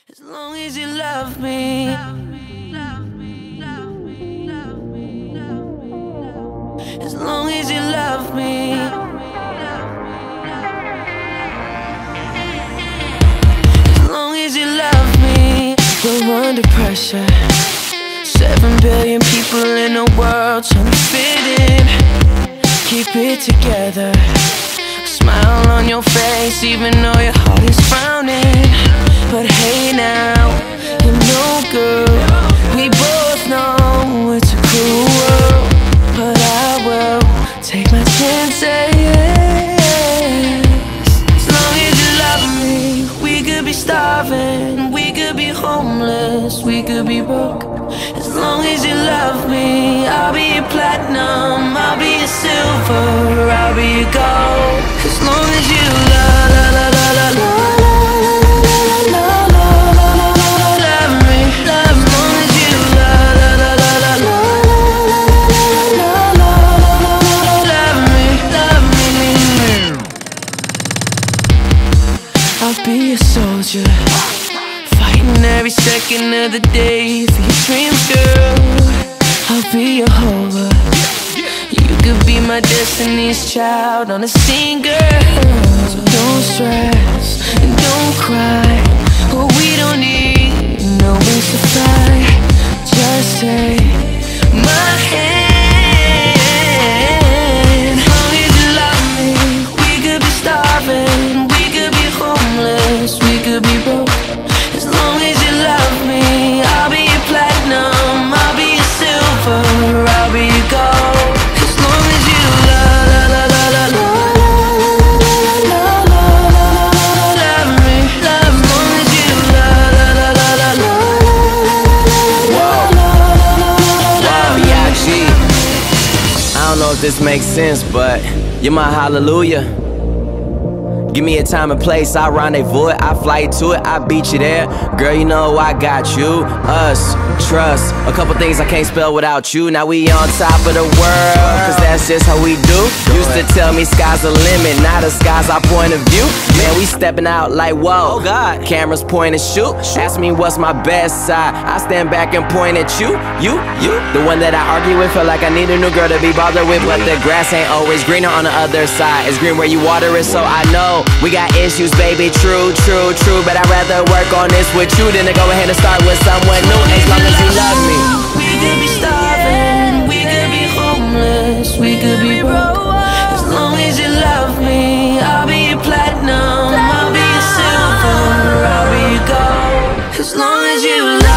As long as you love me. As long as you love me. As long as you love me. We're under pressure. 7 billion people in the world trying to fit in. Keep it together. Smile on your face even though your heart is frowning. But hey now, you know girl, we both know it's a cruel world. But I will take my chances. As long as you love me. We could be starving, we could be homeless, we could be broke. As long as you love me, I'll be your platinum, I'll be your silver, I'll be your gold. As long as you love, love, love, love, love. I'll be a soldier, fighting every second of the day for your dreams, girl. I'll be your Jehovah. You could be my destiny's child on a scene, girl. So don't stress and don't cry. What we don't need, no wings to fly. Just take my hand. As long as you love me, we could be starving, we could be broke. As long as you love me, I'll be your platinum, I'll be your silver, I'll be your gold. As long as you love, love, love, love, love me, love. As long as you love, love, love, love, love me. I don't know if this makes sense, but you're my hallelujah. Give me a time and place, I rendezvous it, I fly to it, I beat you there. Girl, you know I got you, us, trust. A couple things I can't spell without you. Now we on top of the world, cause that's just how we do. Used to tell me sky's the limit, now the sky's our point of view. Man, we stepping out like whoa, oh God. Cameras point and shoot. Ask me what's my best side, I stand back and point at you. The one that I argue with, feel like I need a new girl to be bothered with. But the grass ain't always greener on the other side. It's green where you water it, so I know we got issues, baby, true. But I'd rather work on this with you than to go ahead and start with someone new. As long as you love me. We could be starving, we could be homeless, we could be broke. As long as you love me, I'll be your platinum, I'll be your silver, I'll be your gold. As long as you love me.